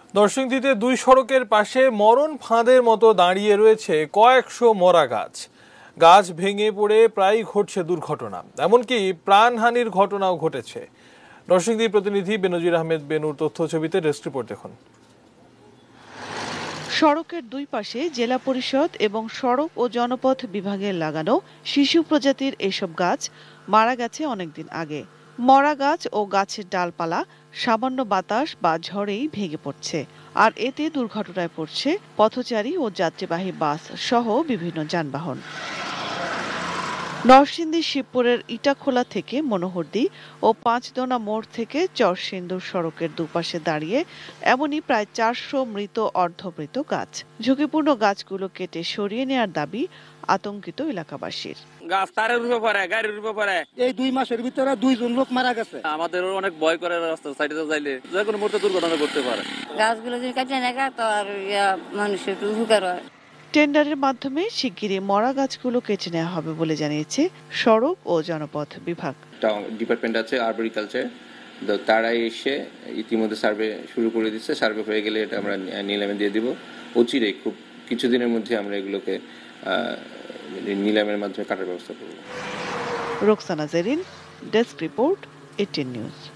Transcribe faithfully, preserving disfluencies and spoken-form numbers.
নরসিংদীতে দুই সড়কের পাশে মরণ ফাঁদের মতো দাঁড়িয়ে রয়েছে কয়েকশো মরা গাছ। গাছ ভেঙে পড়ে প্রায় ঘটছে দুর্ঘটনা, এমনকি প্রাণহানির ঘটনাও ঘটেছে। নরসিংদী প্রতিনিধি বেনজির আহমেদ বেনুর তথ্য ছবিতে ডেস্ক রিপোর্ট দেখুন। সড়কের দুই পাশে জেলা পরিষদ এবং সড়ক ও জনপথ বিভাগের লাগানো শিশু প্রজাতির এসব গাছ মারা গেছে অনেকদিন আগে। মরা গাছ ও গাছের ডালপালা সামান্য বাতাস বা ঝড়েই ভেঙে পড়ছে, আর এতে দুর্ঘটনায় পড়ছে পথচারী ও যাত্রীবাহী বাস সহ বিভিন্ন যানবাহন। নরসিংদী শিবপুরের ইটাখোলা থেকে মনোহরদী ও পাঁচদোনা মোড় থেকে চরসিন্দুর সড়কের দুপাশে দাঁড়িয়ে এমনই প্রায় চারশো মৃত অর্ধমৃত গাছ। ঝুঁকিপূর্ণ গাছগুলো কেটে সরিয়ে নেওয়ার দাবি আতঙ্কিত এলাকাবাসীর। গাছ তারের উপরে পড়ে, গাড়ির উপরে পড়ে। এই দুই মাসের ভিতরে দুইজন লোক মারা গেছে। আমাদের অনেক ভয় করে রাস্তা সাইডে যাইলে যে কোনো মুহূর্তে দুর্ঘটনা ঘটতে পারে। গাছগুলো যদি কাটে না তো আর মানুষের একটু উপকার হয়। টেন্ডারের মাধ্যমে শিগগিরই মরা গাছগুলো কেটে নেওয়া হবে বলে জানিয়েছে সড়ক ও জনপথ বিভাগ। ডিপার্টমেন্ট আছে আরবরিকালচার, তারা এসে ইতিমধ্যে সার্ভে শুরু করে দিচ্ছে। সার্ভে হয়ে গেলে এটা আমরা নিলামে দিয়ে দিব। অচিরেই খুব কিছুদিনের মধ্যে আমরা এগুলোকে নিলামের মাধ্যমে কাটার ব্যবস্থা করব। Roksana Jerin, desk report, eighteen news.